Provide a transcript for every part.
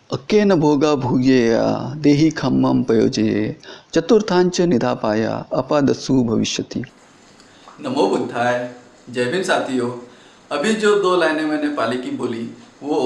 अक्केन भोगा भुगेया देहि खम्मं पयोजये चतुर्थांच निधापाय अपादस्सु भविष्यति। नमो बुद्धाय। जय भीम साथियों। अभी जो दो लाइनें मैंने पाली की बोली वो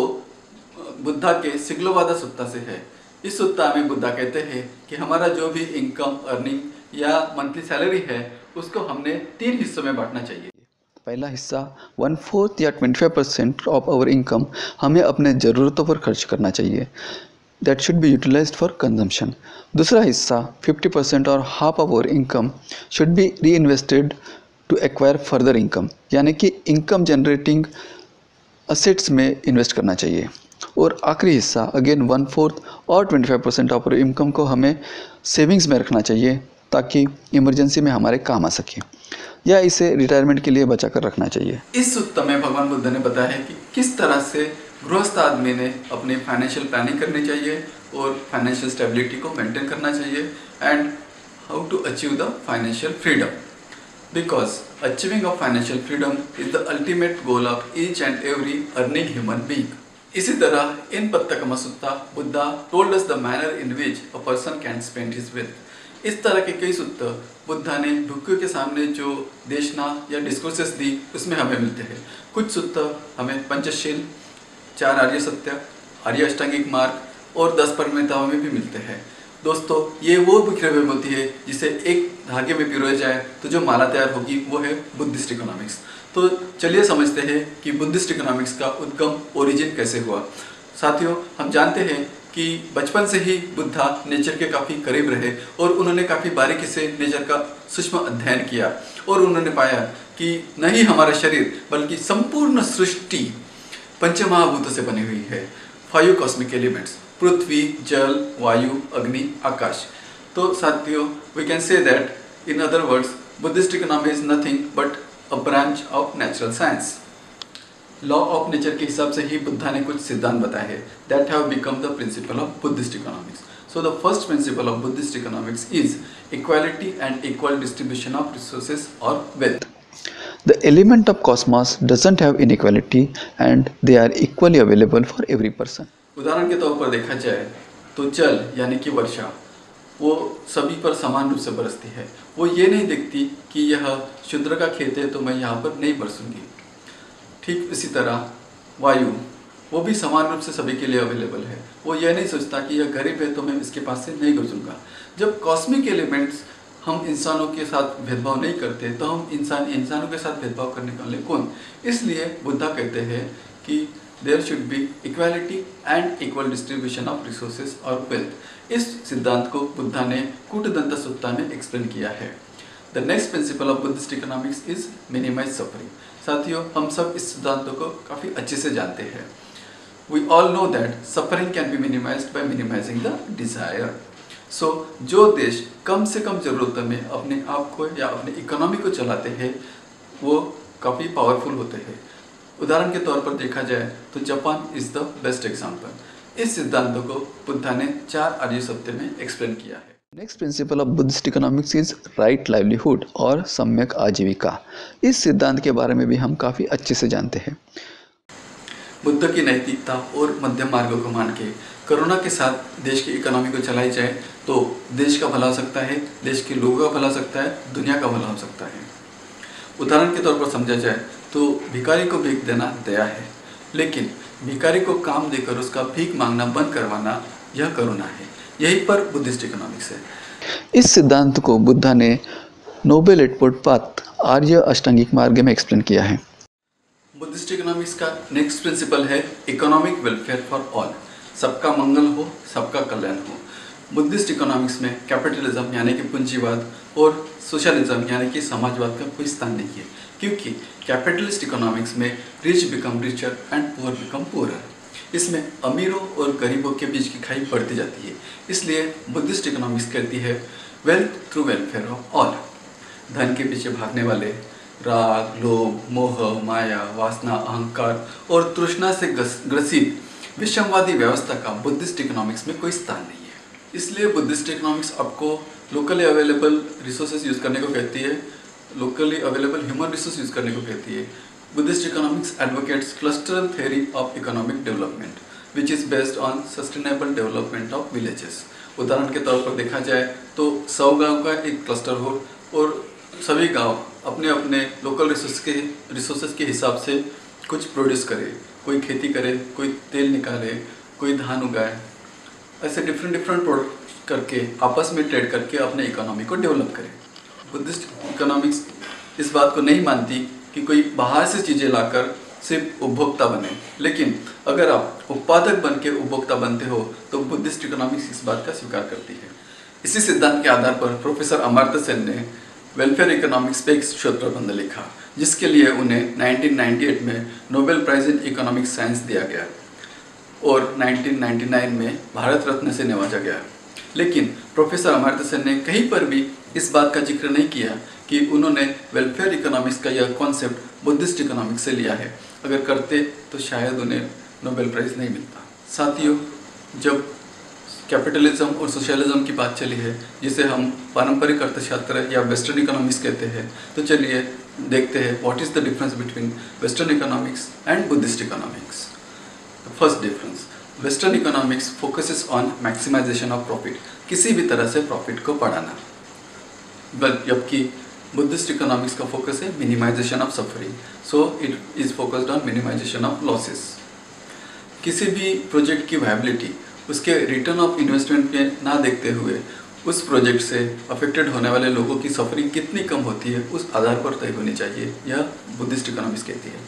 बुद्धा के सिग्लोवादा सुत्ता से है। इस सुत्ता में बुद्धा कहते हैं कि हमारा जो भी इनकम अर्निंग या मंथली सैलरी है उसको हमने 3 हिस्सों में बांटना चाहिए। पहला हिस्सा 1/4 या 25% ऑफ आवर इनकम हमें अपने ज़रूरतों पर खर्च करना चाहिए। That should be utilized for consumption. दूसरा हिस्सा 50% और half of our income should be reinvested to acquire further income, यानी कि इनकम जनरेटिंग असेट्स में इन्वेस्ट करना चाहिए। और आखिरी हिस्सा अगेन 1/4 और 25% ऑफ इनकम को हमें सेविंग्स में रखना चाहिए ताकि इमरजेंसी में हमारे काम आ सके, या इसे रिटायरमेंट के लिए बचा कर रखना चाहिए। इस सूत्र में भगवान बुद्ध ने बताया है कि किस तरह से गृहस्थ आदमी ने अपनी फाइनेंशियल प्लानिंग करनी चाहिए और फाइनेंशियल स्टेबिलिटी को मेंटेन करना चाहिए and how to achieve the financial freedom, because achieving of financial freedom is the ultimate goal of each and every earning human being. इसी तरह in Pattakamma Sutta Buddha told us the manner in which a person can spend his wealth. इस तरह के कई सूत्र बुद्धा ने भिक्षुओं के सामने जो देशना या डिस्कोर्सेस दी उसमें हमें मिलते हैं। कुछ सूत्र हमें पंचशील, 4 आर्य सत्य, आर्य अष्टांगिक मार्ग और 10 परमिताओं में भी मिलते हैं। दोस्तों, ये वो बिखरे हुए मोती है जिसे एक धागे में पिरोया जाए तो जो माला तैयार होगी वो है बुद्धिस्ट इकोनॉमिक्स। तो चलिए समझते हैं कि बुद्धिस्ट इकोनॉमिक्स का उद्गम ओरिजिन कैसे हुआ। साथियों, हम जानते हैं कि बचपन से ही बुद्धा नेचर के काफ़ी करीब रहे और उन्होंने काफ़ी बारीकी से नेचर का सूक्ष्म अध्ययन किया और उन्होंने पाया कि न ही हमारा शरीर बल्कि संपूर्ण सृष्टि पंचमहाभूतों से बनी हुई है। 5 कॉस्मिक एलिमेंट्स, पृथ्वी, जल, वायु, अग्नि, आकाश। तो साथियों, we can say that in other words Buddhist economy is nothing but a branch of natural science. Law of nature के हिसाब से ही बुद्धा ने कुछ सिद्धांत बताए हैं that have become the principle of Buddhist economics. So the first principle of Buddhist economics is equality and equal distribution of resources और wealth. The element of cosmos doesn't have inequality and they are equally available for every person. उदाहरण के तौर पर देखा जाए तो जल यानी कि वर्षा वो सभी पर समान रूप से बरसती है। वो ये नहीं देखती कि यह शूद्र का खेत है तो मैं यहाँ पर नहीं बरसूंगी। ठीक इसी तरह वायु वो भी समान रूप से सभी के लिए अवेलेबल है। वो ये नहीं सोचता कि यह गरीब है तो मैं इसके पास से नहीं गुजरूंगा। जब कॉस्मिक एलिमेंट्स हम इंसानों के साथ भेदभाव नहीं करते तो हम इंसानों के साथ भेदभाव करने वाले कौन? इसलिए बुद्धा कहते हैं कि there should be equality and equal distribution of resources और वेल्थ। इस सिद्धांत को बुद्धा ने कूटदंत सुत्ता में एक्सप्लेन किया है। The next principle of Buddhist economics is minimize suffering. साथियों, हम सब इस सिद्धांतों को काफ़ी अच्छे से जानते हैं। We all know that suffering can be minimised by minimising the desire. So जो देश कम से कम ज़रूरतों में अपने आप को या अपने इकोनॉमी को चलाते हैं वो काफ़ी पावरफुल होते हैं। उदाहरण के तौर पर देखा जाए तो Japan is the best example. इस सिद्धांतों को बुद्धा ने 4 आर्य सत्य में एक्सप्लेन किया है। Next principle of Buddhist economics is right livelihood और सम्यक आजीविका। इस सिद्धांत के बारे में भी हम काफ़ी अच्छे से जानते हैं। बुद्ध की नैतिकता और मध्यम मार्गों को मान के कोरोना के साथ देश की इकोनॉमी को चलाई जाए तो देश का भला हो सकता है, देश के लोगों का भला हो सकता है, दुनिया का भला हो सकता है। उदाहरण के तौर पर समझा जाए तो भिखारी को भीख देना दया है, लेकिन भिखारी को काम देकर उसका भीख मांगना बंद करवाना यह करुणा है। यही पर बुद्धिस्ट इकोनॉमिक्स है। इस सिद्धांत को बुद्धा ने नोबल एटवर्ड पाथ आर्य अष्टांगिक मार्ग में एक्सप्लेन किया है। बुद्धिस्ट इकोनॉमिक्स का नेक्स्ट प्रिंसिपल है इकोनॉमिक वेलफेयर फॉर ऑल। सबका मंगल हो, सबका कल्याण हो। बुद्धिस्ट इकोनॉमिक्स में कैपिटलिज्म यानी कि पूंजीवाद और सोशलिज्म यानी कि समाजवाद का कोई स्थान नहीं है, क्योंकि कैपिटलिस्ट इकोनॉमिक्स में rich become richer and poor become poorer. इसमें अमीरों और गरीबों के बीच की खाई बढ़ती जाती है। इसलिए बुद्धिस्ट इकोनॉमिक्स कहती है wealth through welfare of all. धन के पीछे भागने वाले, राग, लोभ, मोह, माया, वासना, अहंकार और तृष्णा से ग्रसित विषमवादी व्यवस्था का बुद्धिस्ट इकोनॉमिक्स में कोई स्थान नहीं है। इसलिए बुद्धिस्ट इकोनॉमिक्स आपको लोकली अवेलेबल रिसोर्सेज यूज़ करने को कहती है, locally available human resource use करने को कहती है। Buddhist economics advocates cluster theory of economic development. Which is based on sustainable development of villages. उदाहरण के तौर पर देखा जाए तो 100 गांव का एक क्लस्टर हो और सभी गांव अपने अपने लोकल रिसोर्सेज के हिसाब से कुछ प्रोड्यूस करे, कोई खेती करे, कोई तेल निकाले, कोई धान उगाए, ऐसे डिफरेंट प्रोडक्ट करके आपस में ट्रेड करके अपने इकोनॉमी को डेवलप करे। बुद्धिस्ट इकोनॉमिक्स इस बात को नहीं मानती कि कोई बाहर से चीज़ें लाकर सिर्फ उपभोक्ता बने, लेकिन अगर आप उत्पादक बन के उपभोक्ता बनते हो तो बुद्धिस्ट इकोनॉमिक्स इस बात का स्वीकार करती है। इसी सिद्धांत के आधार पर प्रोफेसर अमर्त्य सेन ने वेलफेयर इकोनॉमिक्स पे एक शोध प्रबंध लिखा, जिसके लिए उन्हें 1998 में Nobel prize in economic science दिया गया और 1999 में भारत रत्न से नवाजा गया। लेकिन प्रोफेसर अमर्त्य सेन ने कहीं पर भी इस बात का जिक्र नहीं किया कि उन्होंने वेलफेयर इकोनॉमिक्स का यह कॉन्सेप्ट बुद्धिस्ट इकोनॉमिक्स से लिया है। अगर करते तो शायद उन्हें नोबेल प्राइज़ नहीं मिलता। साथियों, जब कैपिटलिज्म और सोशलिज्म की बात चली है, जिसे हम पारंपरिक अर्थशास्त्र या वेस्टर्न इकोनॉमिक्स कहते हैं, तो चलिए देखते हैं what is the difference between western economics and Buddhist economics. First difference, western economics focuses on maximisation of profit, किसी भी तरह से प्रॉफिट को बढ़ाना, जबकि बुद्धिस्ट इकोनॉमिक्स का फोकस है minimisation of suffering, so it is focused on minimisation of losses. किसी भी प्रोजेक्ट की वायबिलिटी उसके रिटर्न ऑफ इन्वेस्टमेंट पे ना देखते हुए उस प्रोजेक्ट से अफेक्टेड होने वाले लोगों की सफरिंग कितनी कम होती है उस आधार पर तय होनी चाहिए, यह बुद्धिस्ट इकोनॉमिक्स कहती है।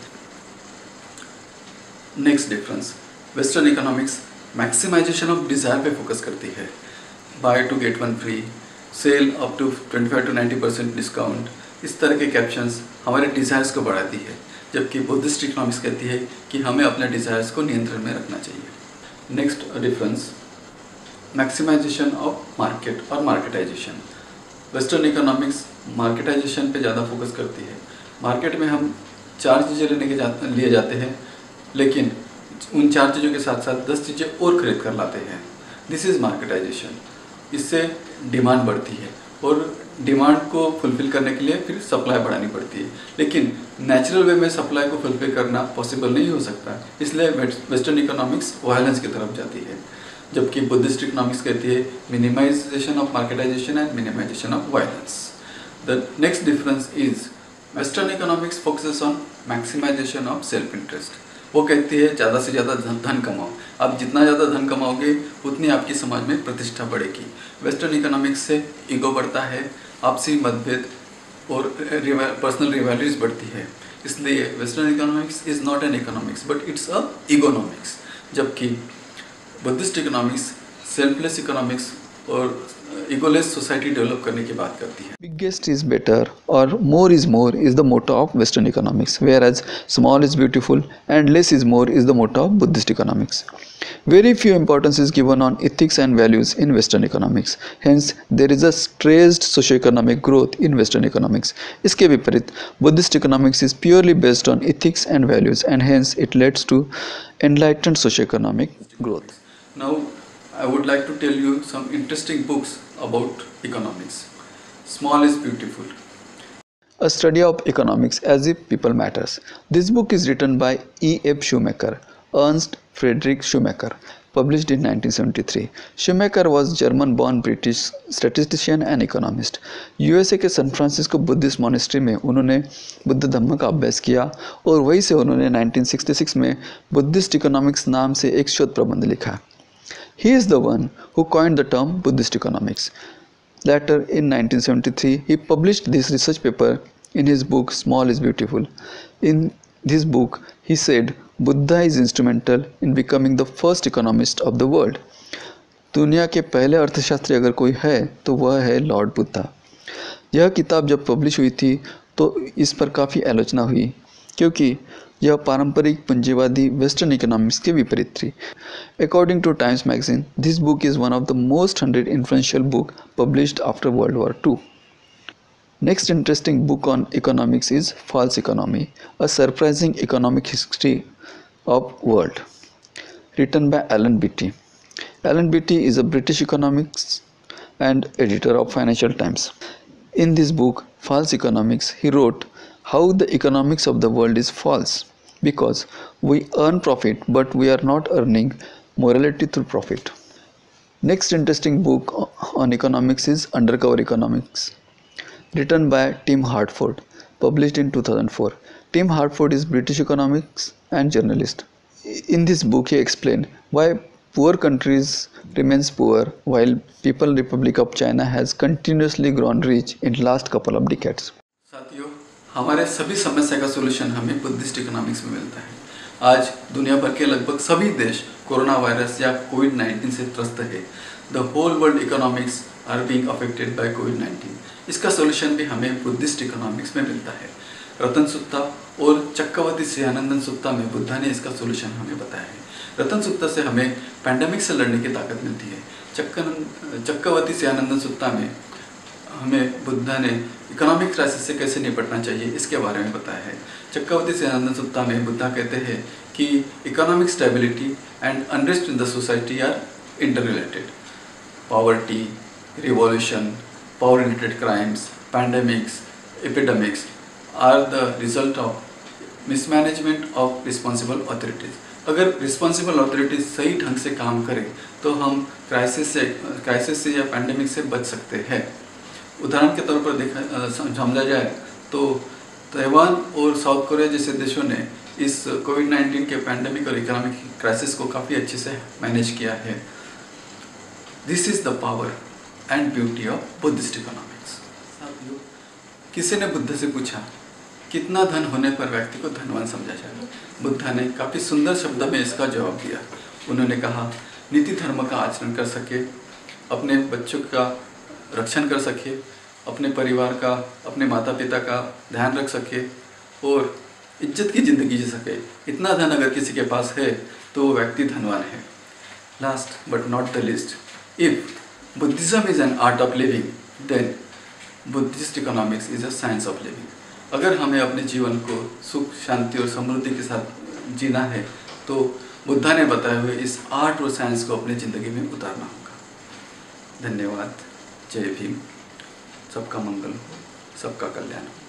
Next difference, western economics maximisation of desire पे फोकस करती है, buy two get one free, sale up to 25 to 90% discount, इस तरह के कैप्शंस हमारे डिज़ायर्स को बढ़ाती है, जबकि बुद्धिस्ट इकोनॉमिक्स कहती है कि हमें अपने डिज़ायर्स को नियंत्रण में रखना चाहिए। Next difference, maximisation of market और मार्केटाइजेशन। वेस्टर्न इकोनॉमिक्स मार्केटाइजेशन पे ज़्यादा फोकस करती है। मार्केट में हम 4 चीज़ें लिए जाते हैं, लेकिन उन 4 चीज़ों के साथ साथ 10 चीज़ें और खरीद कर लाते हैं। This is marketisation. इससे डिमांड बढ़ती है और डिमांड को फुलफ़िल करने के लिए फिर सप्लाई बढ़ानी पड़ती है, लेकिन नेचुरल वे में सप्लाई को फुलफ़िल करना पॉसिबल नहीं हो सकता, इसलिए वेस्टर्न इकोनॉमिक्स वायलेंस की तरफ जाती है, जबकि बुद्धिस्ट इकोनॉमिक्स कहती है minimisation of marketisation and minimisation of violence. The next difference is western economics focuses on maximisation of self interest. वो कहती है ज़्यादा से ज़्यादा धन कमाओ, आप जितना ज़्यादा धन कमाओगे उतनी आपकी समाज में प्रतिष्ठा बढ़ेगी। वेस्टर्न इकोनॉमिक्स से ईगो बढ़ता है, आपसी मतभेद और पर्सनल रिवैल्यूज बढ़ती है, इसलिए western economics is not an economics but it's a economics, जबकि बुद्धिस्ट इकोनॉमिक्स सेल्फलेस इकोनॉमिक्स और ईगोलेस सोसाइटी डेवलप करने की बात करती है। Biggest is better or more is the motto of Western economics, whereas small is beautiful and less is more is the motto of Buddhist economics. Very few importance is given on ethics and values in Western economics. Hence, there is a stressed socio-economic growth in Western economics. इसके विपरीत Buddhist economics is purely based on ethics and values, and hence it leads to enlightened socio-economic growth. Now, I would like to tell you some interesting books about economics. Small is beautiful. A study of economics as if people matters. This book is written by E.F. Schumacher, Ernst Friedrich Schumacher, published in 1973. Schumacher was German-born British statistician and economist. USA के San Francisco Buddhist monastery में उन्होंने बुद्ध धम्म का अभ्यास किया और वहीं से उन्होंने 1966 में बुद्धिस्ट इकोनॉमिक्स नाम से एक शोध प्रबंध लिखा। He is the one who coined the term Buddhist economics. Later, in 1973, he published this research paper in his book Small is Beautiful. In this book, he said Buddha is instrumental in becoming the first economist of the world. दुनिया के पहले अर्थशास्त्री अगर कोई है तो वह है लॉर्ड बुद्धा। यह किताब जब पब्लिश हुई थी तो इस पर काफ़ी आलोचना हुई, क्योंकि यह पारंपरिक पूंजीवादी वेस्टर्न इकोनॉमिक्स के विपरीत थी। According to Times Magazine, this book is one of the most 100 influential book published after World War II. Next interesting book on economics is False Economy, a surprising economic history of world, written by Alan Beattie. Alan Beattie is a British economist and editor of Financial Times. In this book, False Economics, he wrote how the economics of the world is false, because we earn profit but we are not earning morality through profit. Next interesting book on economics is Undercover Economics, written by Tim Hartford, published in 2004. Tim Hartford is British economics and journalist. In this book, he explained why poor countries remains poor while People Republic of China has continuously grown rich in last couple of decades. साथियों, हमारे सभी समस्या का solution हमें Buddhist economics में मिलता है। आज दुनिया भर के लगभग सभी देश कोरोना वायरस या कोविड-19 से त्रस्त है। The whole world economics are being affected by कोविड-19। इसका सोल्यूशन भी हमें बुद्धिस्ट इकोनॉमिक्स में मिलता है। रतन सुत्ता और चक्रवर्ती श्रीआनंदन सुत्ता में बुद्धा ने इसका सोल्यूशन हमें बताया है। रतन सुत्ता से हमें पैंडेमिक से लड़ने की ताकत मिलती है। चक्रवर्ती श्रीआनंदन सुत्ता में हमें बुद्धा ने इकोनॉमिक क्राइसिस से कैसे निपटना चाहिए इसके बारे में बताया है। चक्रवर्ती श्रीआनंदन सुत्ता में बुद्धा कहते हैं कि economic stability and unrest in the society are interrelated. Poverty, revolution, power related crimes, pandemics, epidemics are the result of mismanagement of responsible authorities. अगर रिस्पॉन्सिबल अथॉरिटीज़ सही ढंग से काम करें तो हम क्राइसिस से या पैंडेमिक से बच सकते हैं। उदाहरण के तौर पर समझा जाए तो ताइवान और साउथ कोरिया जैसे देशों ने इस कोविड-19 के पैंडेमिक और इकोनॉमिक क्राइसिस को काफ़ी अच्छे से मैनेज किया है। This is the power and beauty of Buddhist economics. साथियों, किसी ने बुद्ध से पूछा कितना धन होने पर व्यक्ति को धनवान समझा जाए। बुद्धा ने काफ़ी सुंदर शब्दों में इसका जवाब दिया। उन्होंने कहा, नीति धर्म का आचरण कर सके, अपने बच्चों का रक्षण कर सके, अपने परिवार का, अपने माता पिता का ध्यान रख सके और इज्जत की ज़िंदगी जी सके। इतना धन अगर किसी के पास है तो वो व्यक्ति धनवान है। Last but not the least, if Buddhism is an art of living then Buddhist economics is a science of living. अगर हमें अपने जीवन को सुख, शांति और समृद्धि के साथ जीना है तो बुद्धा ने बताए हुए इस आर्ट और साइंस को अपनी ज़िंदगी में उतारना होगा। धन्यवाद। जय भीम। सबका मंगल हो, सबका कल्याण हो।